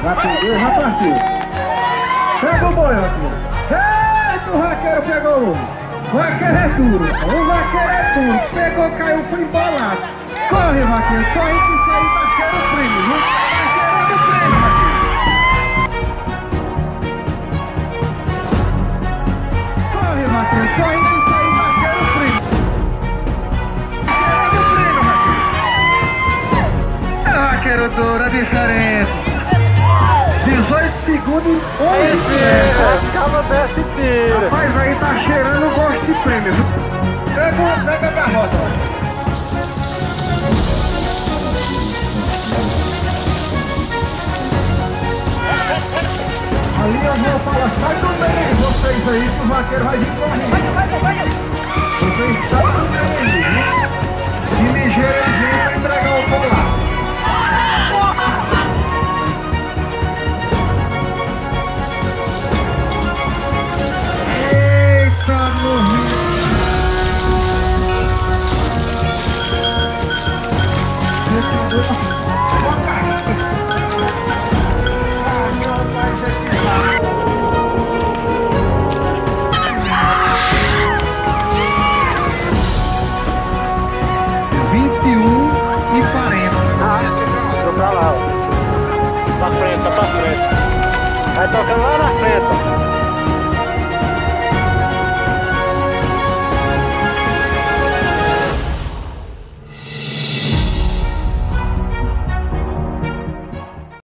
Já pegou, já partiu. Pega o boi, Raqueiro. Eita, o Raqueiro pegou. O Vaqueiro é duro. O Vaqueiro é duro. Pegou, caiu, foi embolado. Corre, Vaqueiro. Corre que isso aí tá cheirando o prêmio, viu? Tá cheirando o prêmio, Vaqueiro. Corre, Vaqueiro. Corre que isso aí tá cheirando o prêmio. Tá cheirando o prêmio, Vaqueiro. É, Vaqueiro duro, é diferente. 18 segundos e 11 acaba dessa inteira. Rapaz, aí tá cheirando gosto de prêmio, viu? Pega a garrota. Ali eu vou falar, sai do meio, vocês aí, que o Vaqueiro vai vir correndo. Vocês saem do meio, viu? De ligeiro ele vem pra entregar o colar. Pra lá, ó. Pra frente, só pra frente. Vai tocando lá na frente, ó.